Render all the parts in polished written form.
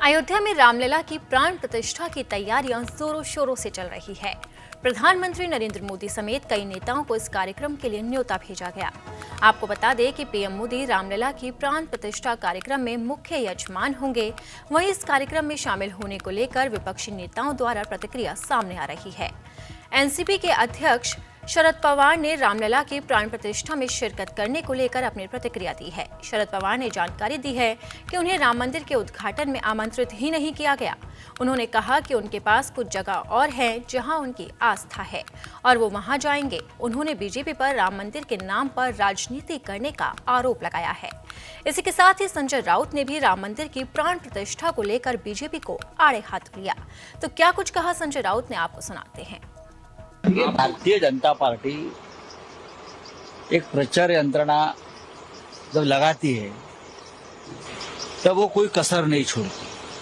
अयोध्या में रामलला की प्राण प्रतिष्ठा की तैयारियां जोरों शोरों से चल रही है। प्रधानमंत्री नरेंद्र मोदी समेत कई नेताओं को इस कार्यक्रम के लिए न्योता भेजा गया। आपको बता दें कि पीएम मोदी रामलला की प्राण प्रतिष्ठा कार्यक्रम में मुख्य यजमान होंगे। वहीं इस कार्यक्रम में शामिल होने को लेकर विपक्षी नेताओं द्वारा प्रतिक्रिया सामने आ रही है। एनसीपी के अध्यक्ष शरद पवार ने रामलला की प्राण प्रतिष्ठा में शिरकत करने को लेकर अपनी प्रतिक्रिया दी है। शरद पवार ने जानकारी दी है कि उन्हें राम मंदिर के उद्घाटन में आमंत्रित ही नहीं किया गया। उन्होंने कहा कि उनके पास कुछ जगह और है जहां उनकी आस्था है और वो वहां जाएंगे। उन्होंने बीजेपी पर राम मंदिर के नाम पर राजनीति करने का आरोप लगाया है। इसी के साथ ही संजय राउत ने भी राम मंदिर की प्राण प्रतिष्ठा को लेकर बीजेपी को आड़े हाथ लिया। तो क्या कुछ कहा संजय राउत ने, आपको सुनाते हैं। भारतीय जनता पार्टी एक प्रचार यंत्रणा जब लगाती है तब वो कोई कसर नहीं छोड़ती।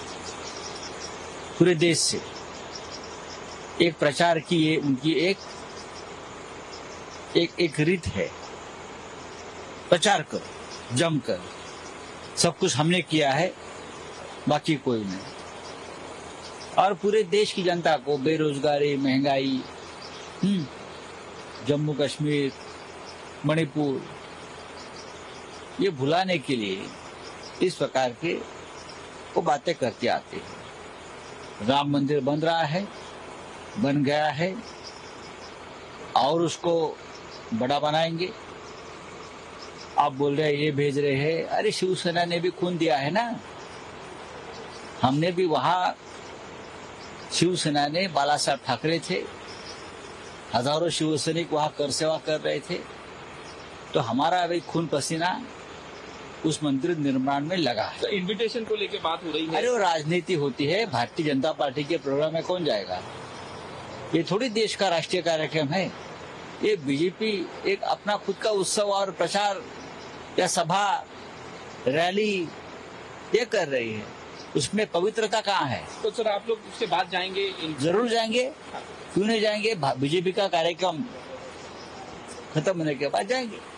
पूरे देश से एक प्रचार की ये उनकी एक रीत है। प्रचार करो, जमकर, सब कुछ हमने किया है, बाकी कोई नहीं। और पूरे देश की जनता को बेरोजगारी, महंगाई, जम्मू कश्मीर, मणिपुर, ये भुलाने के लिए इस प्रकार के वो बातें करते आते हैं। राम मंदिर बन रहा है, बन गया है और उसको बड़ा बनाएंगे। आप बोल रहे हैं ये भेज रहे हैं, अरे शिवसेना ने भी खून दिया है ना। हमने भी वहां, शिवसेना ने, बाला साहब ठाकरे थे, हजारों शिवसैनिक वहां कर सेवा कर रहे थे, तो हमारा अभी खून पसीना उस मंदिर निर्माण में लगा है। तो इनविटेशन को लेकर बात हो रही है। अरे वो राजनीति होती है। भारतीय जनता पार्टी के प्रोग्राम में कौन जाएगा? ये थोड़ी देश का राष्ट्रीय कार्यक्रम है। ये बीजेपी एक अपना खुद का उत्सव और प्रचार या सभा, रैली ये कर रही है। उसमें पवित्रता कहाँ है? तो सर आप लोग उसके बाद जाएंगे? जरूर जाएंगे, क्यों नहीं जाएंगे? बीजेपी का कार्यक्रम खत्म होने के बाद जाएंगे।